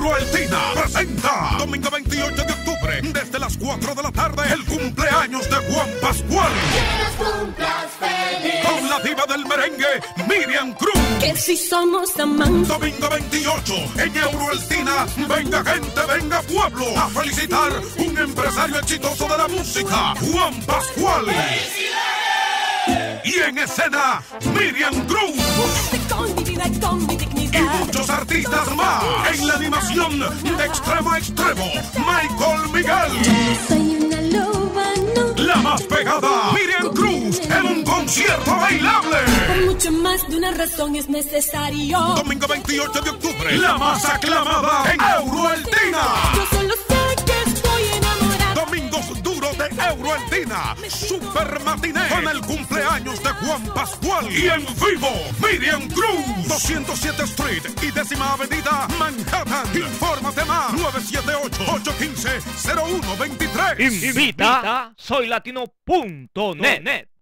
Euroaltina presenta domingo 28 de octubre desde las 4 de la tarde el cumpleaños de Juan Pascual. Que nos cumplas feliz. Con la diva del merengue, Miriam Cruz. Que si somos amantes. Domingo 28 en Euroaltina. Venga gente, venga pueblo a felicitar un empresario exitoso de la música, Juan Pascual. Y en escena, Miriam Cruz. Con mi vida y con mi dignidad. Y muchos artistas más. En la animación de extremo a extremo, Michael Miguel. Soy una loba, no. La más pegada, Miriam Cruz, en un concierto bailable. Por mucho más de una razón es necesario. Domingo 28 de octubre, la más aclamada en Euroaltina. Yo solo sé que estoy enamorada. Domingos duros de Euroaltina. Super matiné con el cumpleaños de Juan Pascual. Y en vivo, Miriam Cruz. 207 Street y 10ª Avenida, Manhattan. Infórmate más. 978-815-0123. Invita soylatino.net.